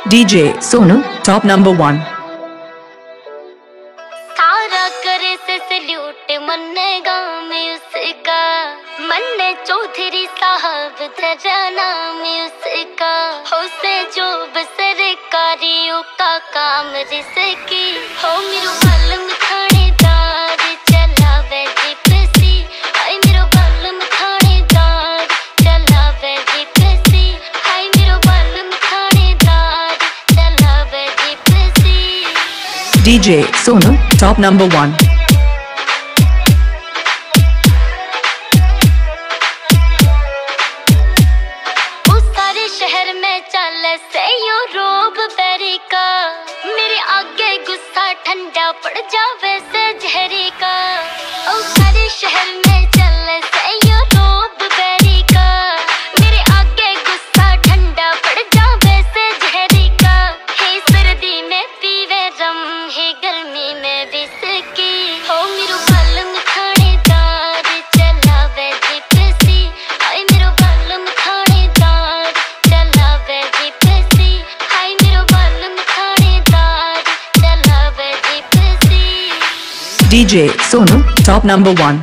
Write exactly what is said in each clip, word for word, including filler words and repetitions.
D J Sonu, top number one. सारा करे से सल्यूट मन्ने गाँव में उसका, मन्ने चौधरी साहब तेरा नाम उसका, हो से जो सरकारियों का काम रिसकी, हो मेरो बालम थानेदार चलावे जिप्सी, हाय मेरो बालम थानेदार चलावे जिप्सी, हाय मेरो बालम थानेदार चलावे gypsy. D J Sonu, top number one. उस सारे शहर में चले से यो रोब बेरी का, मेरे आगे गुस्सा ठंडा पड़ जावे से जहरी का। उस सारे शहर में चले से यो रोब बेरी का, मेरे आगे गुस्सा ठंडा पड़ जावे से जहरी का। हे सर्दी में पीवे रम, हे गर्मी में विस्की, हो मेरो बालम थानेदार चलावे जिप्सी, हाय मेरो बालम थानेदार चलावे जिप्सी, हाय मेरो बालम थानेदार चलावे gypsy. D J Sonu, top number one.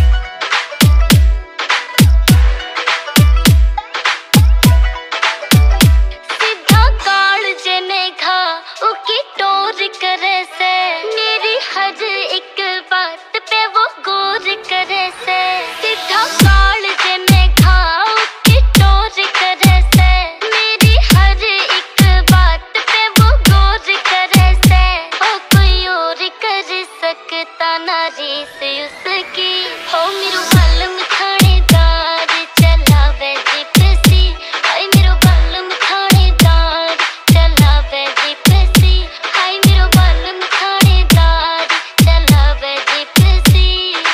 सीधा काल जने घा उकी टोर करे से, मेरी हर एक बात पे वो गौर करे से। सीधा काल जने घा उकी टोर करे से, मेरी हर एक बात पे वो गौर करे से। ओ कोई और कर सकता नारी से उसकी, हो मेरो बालम थानेदार चलावे जिप्सी, हाय मेरो बालम थानेदार चलावे जिप्सी, हाय मेरो बालम थानेदार चलावे gypsy.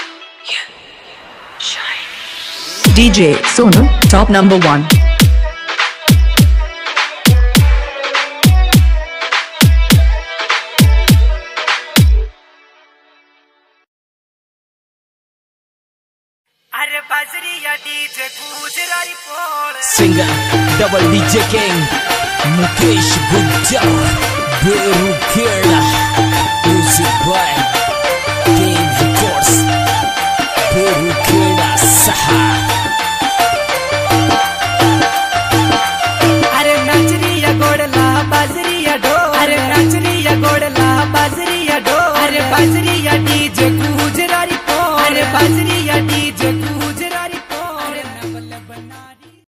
D J Sonu, top number one. अरे बाजरी या डीजे गुजराती पोल Singer, double D J King, Mukesh Gupta, Beru Kerala, music by Game Records, Beru Kerala Saha. अरे नाचरी या गोड़ला बाजरी या डो, अरे नाचरी या गोड़ला बाजरी या डो, अरे बाजरी या डीजे गुजराती पोल, अरे बाजरी या डीजे गुजराती पोल, अरे नवल बनारी।